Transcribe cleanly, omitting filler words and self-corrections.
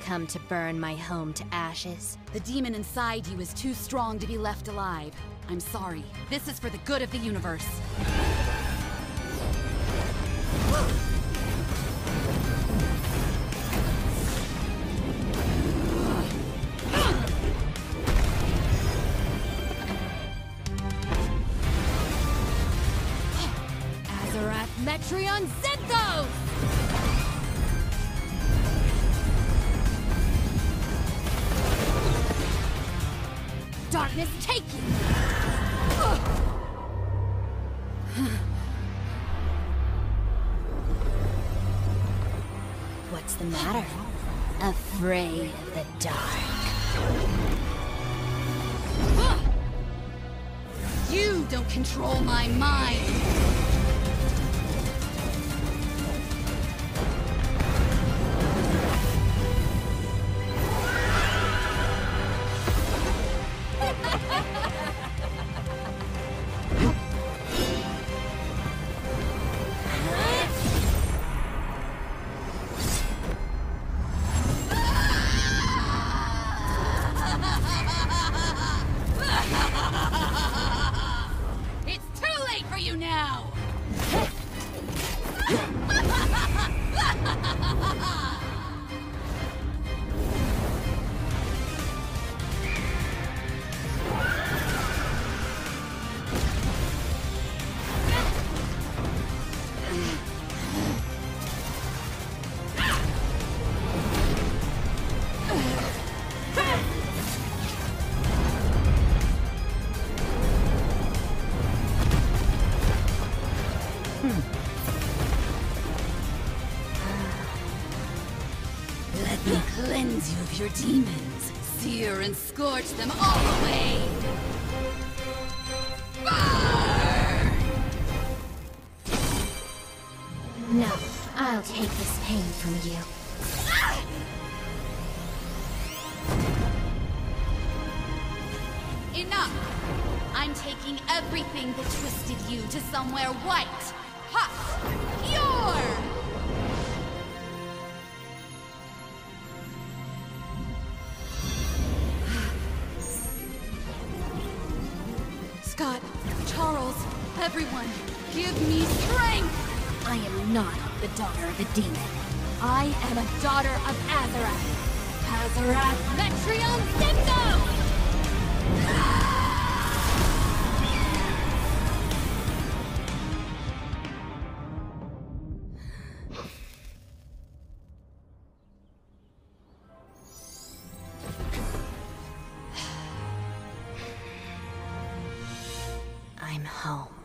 come to burn my home to ashes. The demon inside you is too strong to be left alive. I'm sorry. This is for the good of the universe. Azarath Metreon Zenthos! Darkness, take you! What's the matter? Afraid of the dark. You don't control my mind! It's too late for you now! Let me cleanse you of your demons. Sear and scorch them all away! Burn! No, I'll take this pain from you. Enough! I'm taking everything that twisted you to somewhere white, hot, pure! Scott, Charles, everyone, give me strength! I am not the daughter of a demon. I am a daughter of Azarath. Azarath Metreon Zenthos! I'm home.